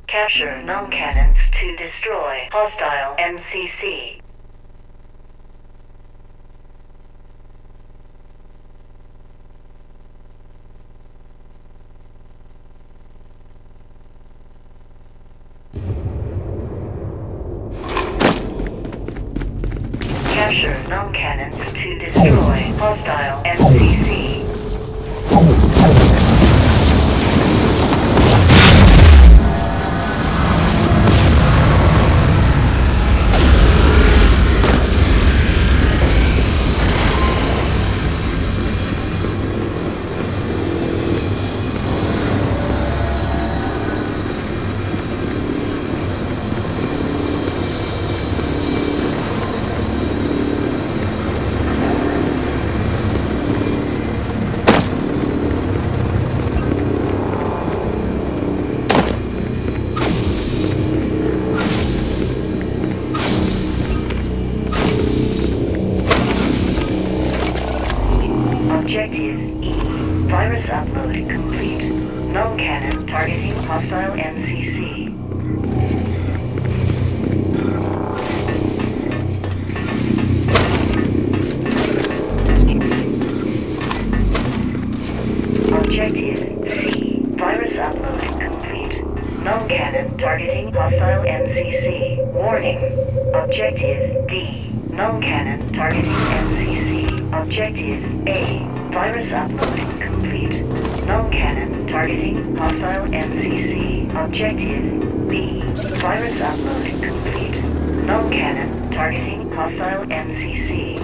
Capture null cannons to destroy hostile MCC. Capture null cannons to destroy hostile MCC. Objective E. Virus upload complete. Null cannon targeting hostile MCC. Objective C. Virus upload complete. Null cannon targeting hostile MCC. Warning. Objective D. Null cannon targeting MCC. Objective A. Virus upload complete. Null cannon targeting hostile MCC. Objective B. Virus upload complete. Null cannon targeting hostile MCC.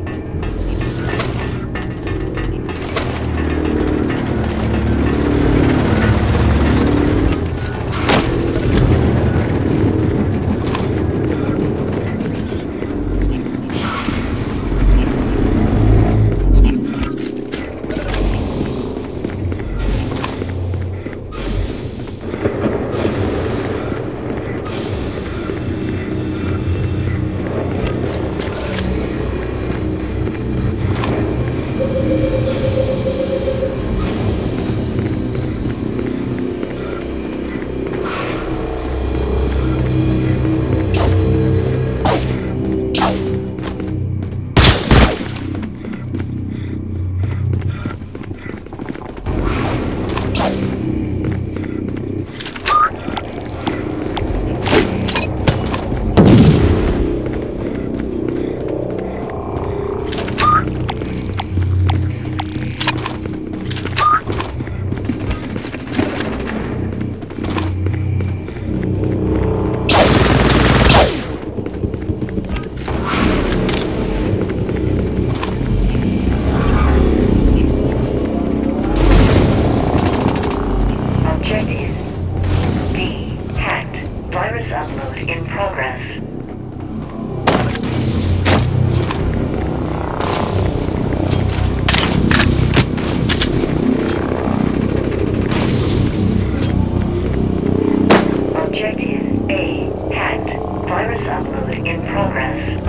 Upload in progress. Objective A hacked. Virus upload in progress.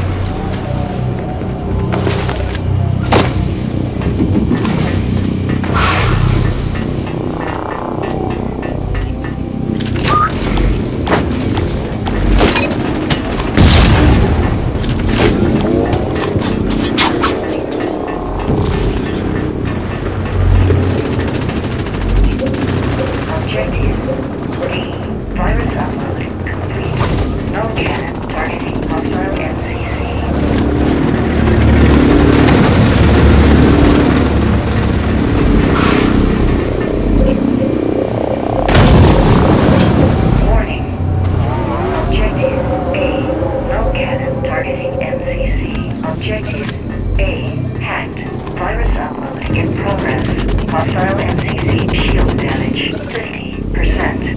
Objective A hacked. Virus upload in progress. Hostile MCC shield damage 50%.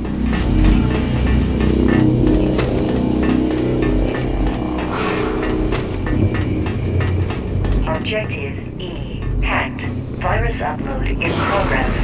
Objective E hacked. Virus upload in progress.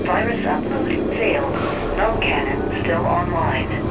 Virus upload failed. Null cannon still online.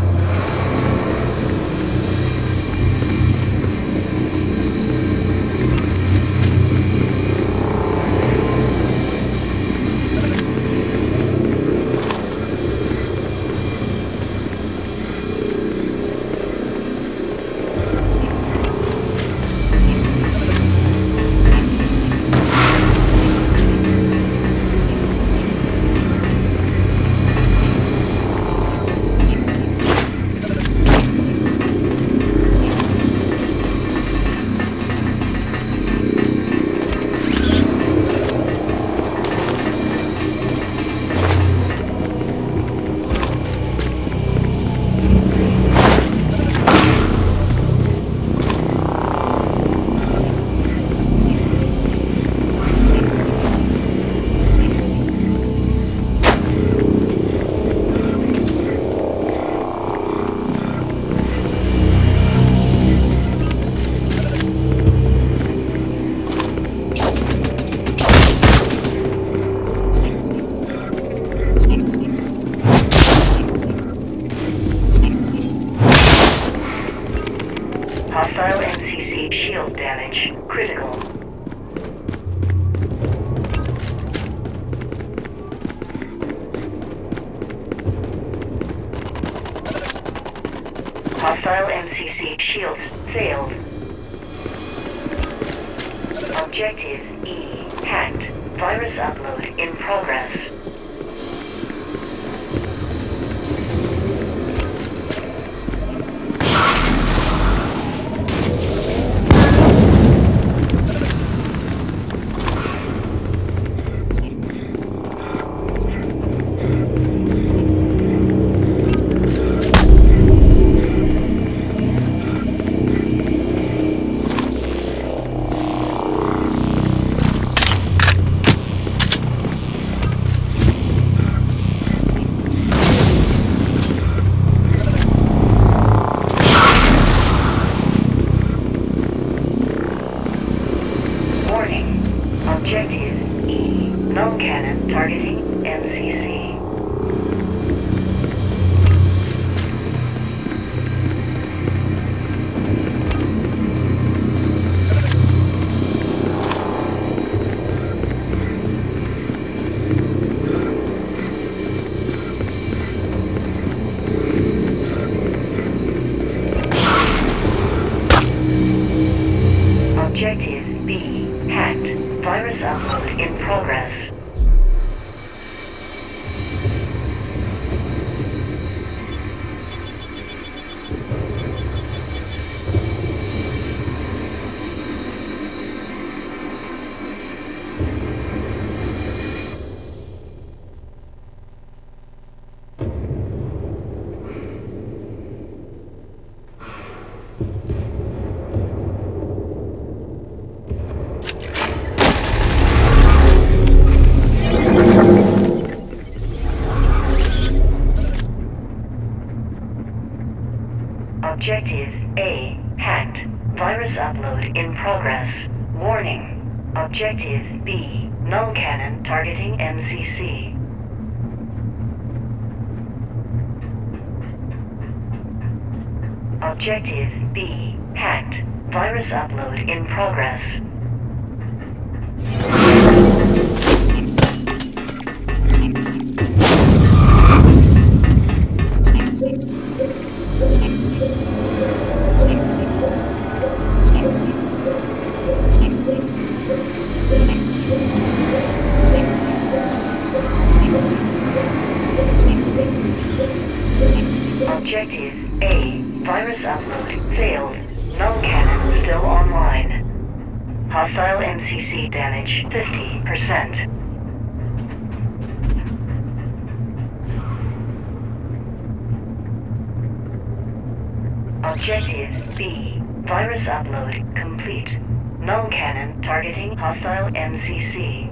Hostile NCC shield damage critical. Hostile NCC shields failed. Objective E hacked. Virus upload in progress. Objective E. Null cannon targeting MCC. Objective B hacked. Virus upload in progress. Objective A hacked. Virus upload in progress. Warning. Objective B. Null cannon targeting MCC. Objective B hacked. Virus upload in progress. Objective A. Virus upload failed. Null cannon still online. Hostile MCC damage 50%. Objective B. Virus upload complete. Null cannon targeting hostile MCC.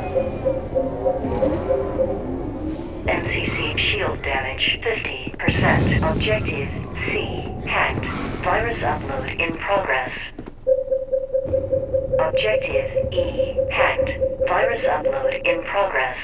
MCC shield damage 50%. hacked. Objective C hacked. Virus upload in progress. Objective E hacked. Virus upload in progress.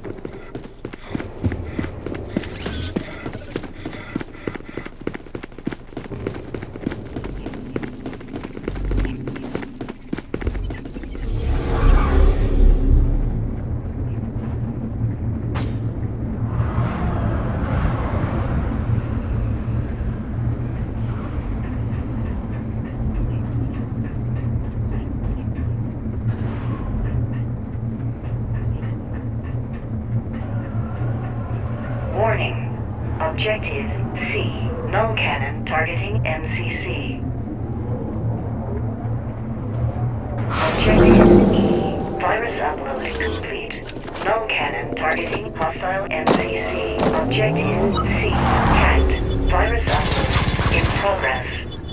Warning. Objective C. Null cannon targeting MCC. Objective E. Virus upload complete. Null cannon targeting hostile MCC. Objective C. Hacked. Virus upload in progress.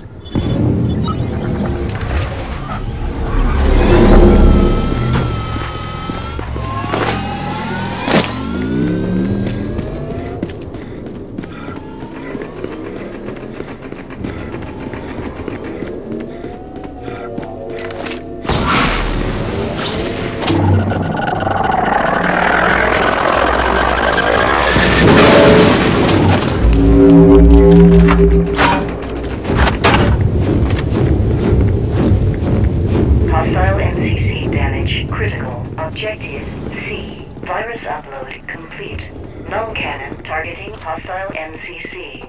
Hostile MCC damage critical. Objective C. Virus upload complete. Null cannon targeting hostile MCC.